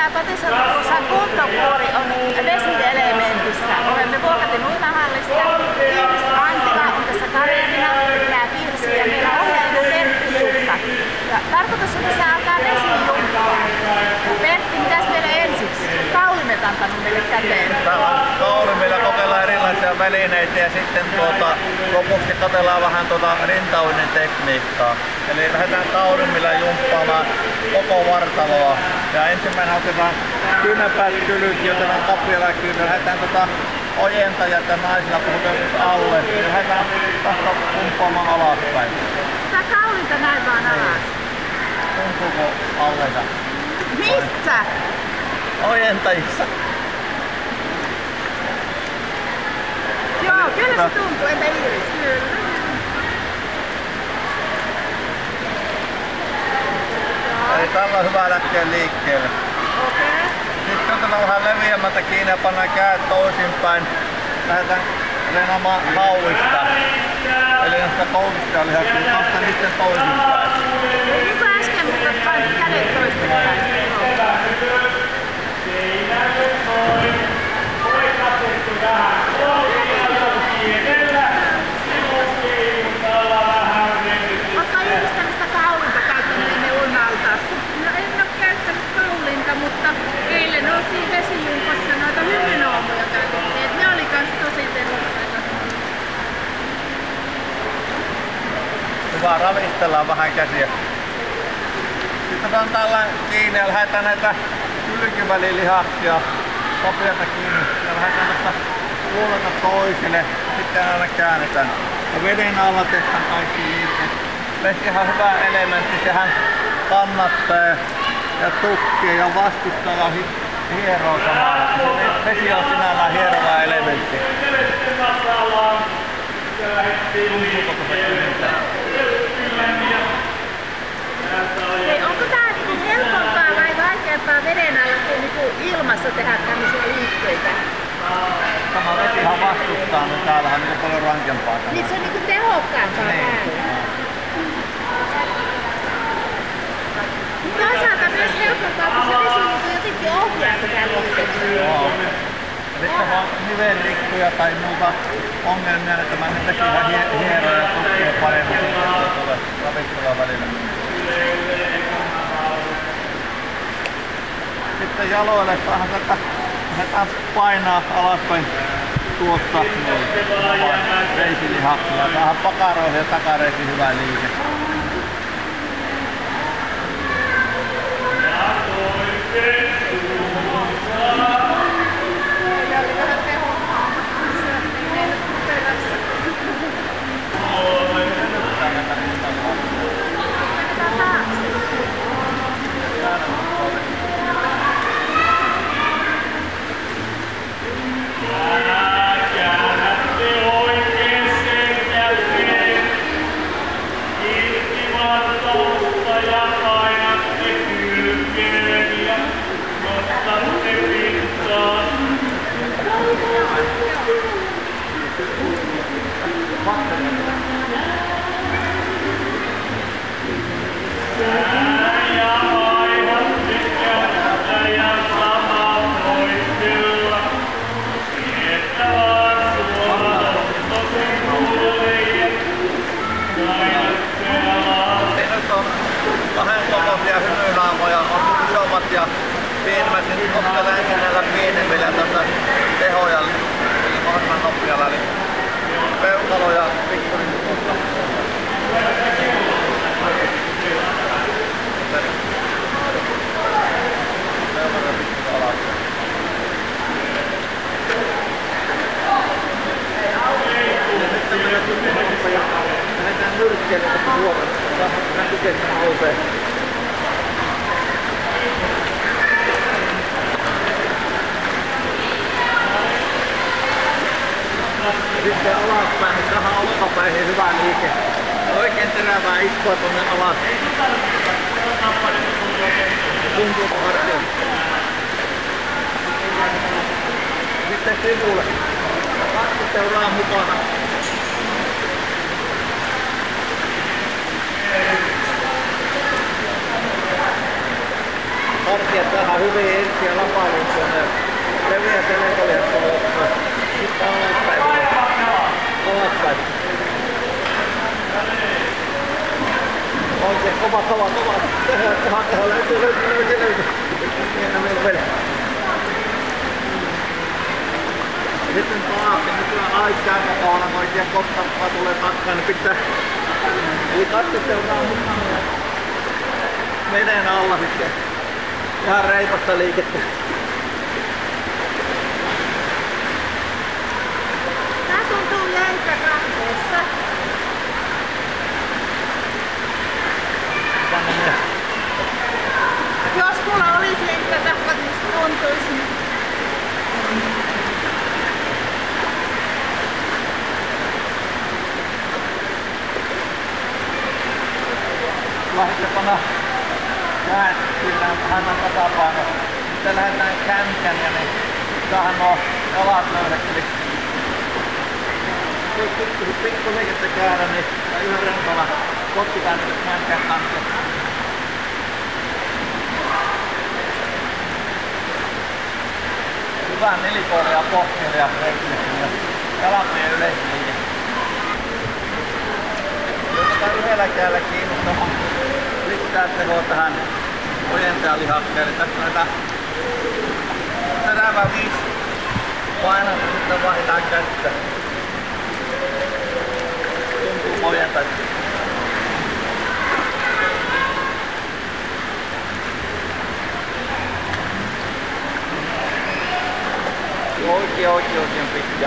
tää Kotisosan kuntokuuri on vesielementistä. Olemme Vuokatin uimahallissa. Antika on tässä kaverina, tää Pirsi ja meillä on ohjaajana Pertti Jukka. Ja tarkoitus on, että se alkaa vesijumppaa. Pertti, mitäs meille ensiksi? Kaulimet antanut meille käteen. Täällä on kaulimilla, kokeillaan erilaisia välineitä ja sitten lopuksi katsellaan vähän rintauinnin tekniikkaa. Eli lähdetään kaulimilla jumppaamaan koko vartaloa. Ja ensimmäinen otetaan kyynärpäät kylyt, joten on kappiolla kyynä. Lähdetään ojentajat ja naisilla puhutaan alle. Ja lähdetään tästä pumppaamaan alaspäin. Tää kaulinta näin vaan alas. Tuntuuko alleta? Missä? Ojentajissa. Joo, kyllä se tuntuu, entä Iris? Kyllä. Eli tällä on hyvä lähteä liikkeelle. Okei. Sitten otetaan vähän leviämältä kiinni ja pannaan kädet toisinpäin. Lähdetään reenaamaan hauista. Eli näistä koukista lihaksia, nostaa niiden toisinpäin. Niin kuin äsken, mutta painat kädet toisinpäin. Oletko yhdistämistä kaulinta käyttänyt ennen uima-altaassa? No en ole käyttänyt kaulinta, mutta eilen oltiin vesijumpassa noita hymynoomuja käytettiin. Ne oli kans tosi tehokkaita. Hyvä, ravistellaan vähän käsiä. Sitten otetaan tällä kiinni ja lähdetään näitä kylkivälilihaksia kapiota kiinni ja lähdetään tästä puolelta toiselle. Sitten aina käännetään. Ja veden alla tehdään kaikki liikkeet. Vesi on hyvä elementti, sehän kannattaa ja tukkii ja vastustaa ja hieroo samalla. Vesi on sinällään hierova elementti. Tuntuuko se kyntää? Hei, onko tää niinku helpompaa vai vaikeampaa veden alla kuin ilmassa tehdä tämmöisiä liikkeitä? Sama vesihan vastustaa, niin täällähän on niinku paljon rankempaa. Niin se on niinku tehokkaampaa päällä. Toisaalta myös helpompaa, kun se vesi niinku jotenkin ohjaa tätä liikettä. Joo. Sitten vaan nivelrikkoja tai muuta ongelmia, että mä nyt vesihän hieroo ja tukkii paremmin tuolla ravittelua välillä. Sitten jaloille saadaan tätä lähdetään painaa alaspäin tuosta reisilihaksilla. Tähän pakaroihin ja takareisin hyvä liike. Ja pienemmät, niin ottelen ensin näillä pienemmillä tehoja, eli mahdollisimman nopealla, eli peukalo ja pikkurin tuosta. Peukalo ja pikkurin alas. Lähdetään nyrkkeelle tästä huomenta, saadaan tukea nousee. Sitten alaspäin, niin tähän olkapäihin hyvä liike. Oikein terävää iskua tonne alas. Tuntuuko hartia? Sitten sivulle. 20 seuraa mukana. Hartiat vähän Tehdään hyvin ensin ja lapalun tuonne leviä selkälihat tuolla. Sitten alaspäin. Alaspäin. Oikein kova. Tehdään löytyy. Hieno meillä vede. Sitten paatti, nykyään aikaa kokoona, kun oikein koppaa tulee takkaan, niin pitää... Eli katsotaan veden alla sitten. Ihan reipasta liikettä. Tää tuntuu jäitä ranteessa. Jos mulla olisi lenkkasakkat, niin se tuntuisi. Lähdetään kääntymään hänen tasapaino. Sitten lähdetään känkän ja niin saadaan nuo jalat löydeksi. Jos pikkuliikettä käydä, niin yhden rentona potkitaan nyt känkän kanssa. Hyvää nelikoilia pohkelia reikkiä. Jalatien yleisliike. Jos yhdellä kädellä kiinnostamaan lisää tehoa tähän ojentajalihakkeelle. Tässä on näitä terävä 5 painosta, sitten vaihdetaan kättä. Tuntuu ojentaa. Oikein pitkä.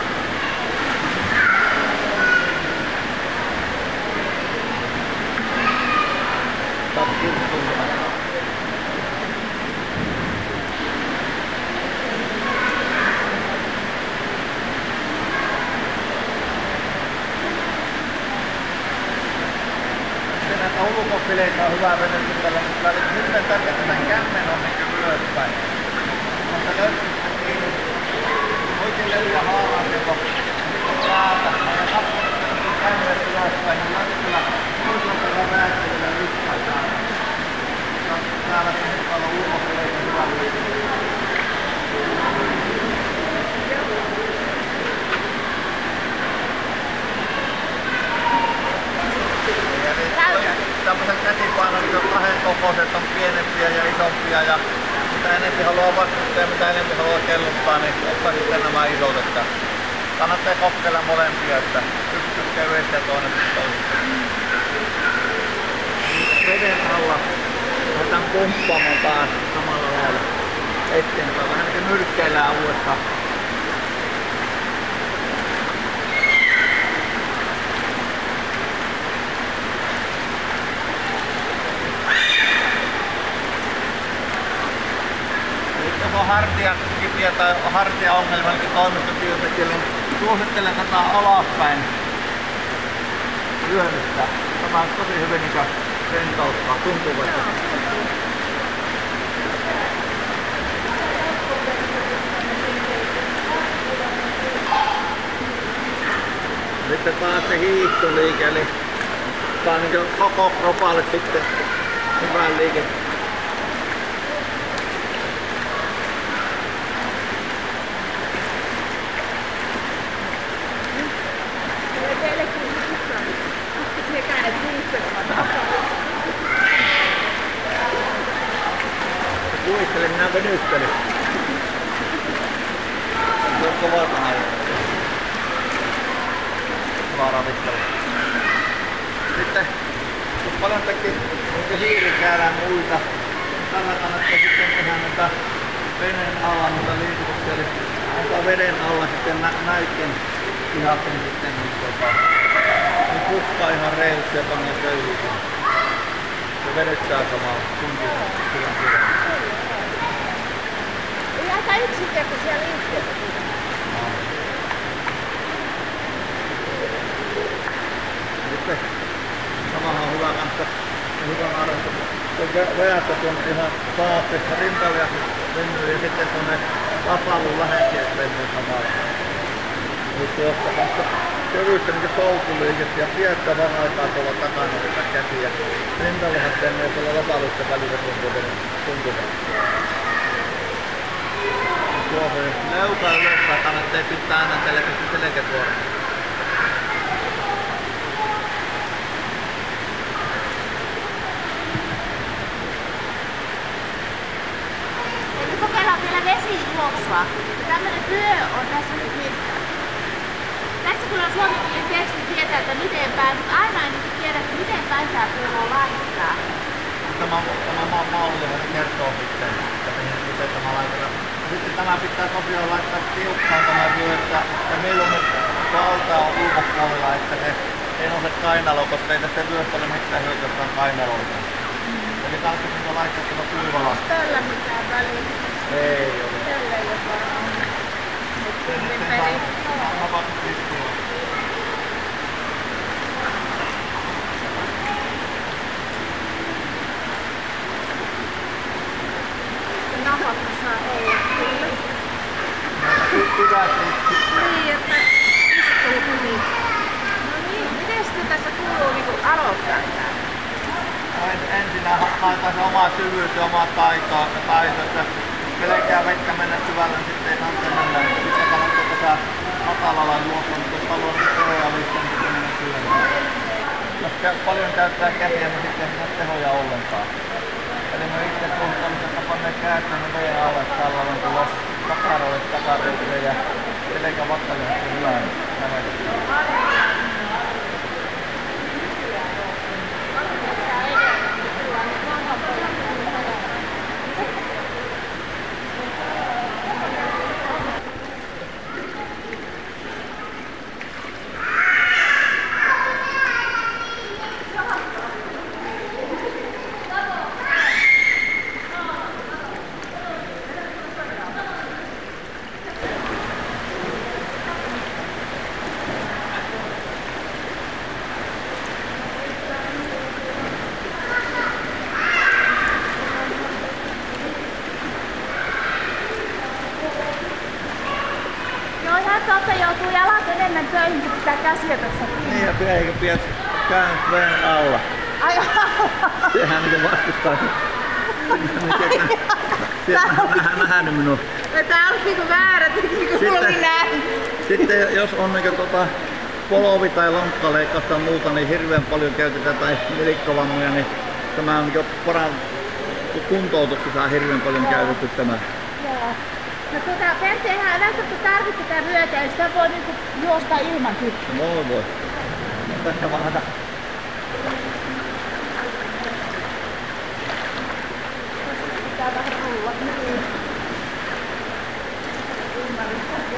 Näitä ulkofileitä on hyvä vedetty tällä välillä. Nyt en tärkeää, että tämän kämmen on niin ylöspäin. Mutta löytyy kiinni oikein levyä haalaan joko päältä. Ja katsotaan kämmen ylöspäin, niin löytyy toisella kerran rääkkelyllä lykkää. Täällä on paljon ulkofileitä hyvä liikkeelle. Tämmöiset käsipainot on kahden kokoiset, on pienempiä ja isompia ja mitä enempi haluaa vastustaa ja mitä enempi haluaa kelluttaa, niin ottaa sitten nämä isot, että kannattaa kokeilla molempia, että yksi kevyesti ja toinen toisesta. Veden alla lähdetään pumppaamaan taas samalla lailla eteenpäin, vähän niin kuin nyrkkeillään uudestaan. Jos on hartia kipiä tai hartiaongelma, eli toimistotyöntekijälle, niin suosittelen tätä alaspäin lyönnistä. Tämä on tosi hyvin niin rentouttaa, tuntuu vaikka. Sitten taas se hiihtoliike, eli tää on niin koko kropalle sitten hyvä liike. Kuvittelen, minä venyttelin. Se on kova tähän. Vaaravittelu. Sitten, kun paljon teki hiirikäärään muita, tällä kannattaa sitten tehdä näitä veneen alla noita liikutuksia. Eli antaa veden alla sitten näyttien lihakken sitten niin pukkaa ihan reilusti ja pannaan köyhiin. Se vedettää samalla tuntia hyvän hyvän. Ei aika yksinkertaisia liikkeitä. Sitten samahan on hyvä kanssa hyvän arvosta. Veästä tuonne ihan taakse rintalle ja venyy ja sitten tuonne lapalun läheksi, että venyy samalla. Nyt tuosta kanssa kevyistä niin soutuliikettä ja piettää vaan aikaa tuolla takana niitä käsiä. Rintallahan teemme tuolla lapallusten välillä tuntuvat. Tuohon leuka ylöspäin kannattaa pitää aina selkeästi selkätuoretta. Kokeillaan vielä vesijuoksua. Tällainen työ on tässä nyt niin. Tässä kun on suomenkielinen teksti tietää, että miten päin, mutta aina en tiedä, että miten päin tämä puolella laittaa. Tämä malli kertoo sitten, että miten tämä laitetaan. Sitten tämä pitää tosiaan laittaa tiukkaan tämä vyö, että milloin valta on ulkopuolella, että se ei nouse kainaloon, koska ei tästä vyöstä ole mitään hyötyä, että on kainaloita. Eli tarvitsee laittaa tuota kuivalaa. Tällä mitään väliä. Ei ole. Tällä jopa on. Sen peri. Vapaasti istua. Nahakka saa olla kyllä. Hyvä teksti. Niin, että istuu hyvin. No niin, miten sitten tässä kuuluu niinku aloittaa tää? Ensin haetaan se omaa syvyyttä ja omaa taitoa, että pelkää vettä mennä syvällä, niin sitten ei kannata mennä. Sitten kannattaa tässä matalalla juoksua, mutta jos haluaa niitä tehoja lisää, niin sitten mennä syvemmälle. Jos paljon käyttää käsiä, niin sitten ei mennä tehoja ollenkaan. Eli me itse suhtaudut, että pannaan käyttöön veen alle tällä on tulla takaroille takareille ja selkä vatsalihasta hyvään kävelystä. Totta joutuu jalat enemmän töihin, kun pitää käsiä tässä kiinni. Niin ja eikä pidä käyn veen alla. Ai Sehän mitä vastustaa. Sieltähän nähnyt minua. tää on niinku väärä, kun mulla oli näin. Sitten jos on niinku polovi tai lonkkaleikkaus tai muuta, niin hirveän paljon käytetään tai nelikkavammoja, niin tämä on jo kuntoutuksessa saa hirveän paljon käytetty tämä. Joo. No Penttehän ei välttämättä tarvitse tätä vyötä, eli sitä voi niinku juosta ilman kytkyä. Voi. Tässä vaan hätä. Pitää vähän rulla. Niin. Ymmärrän.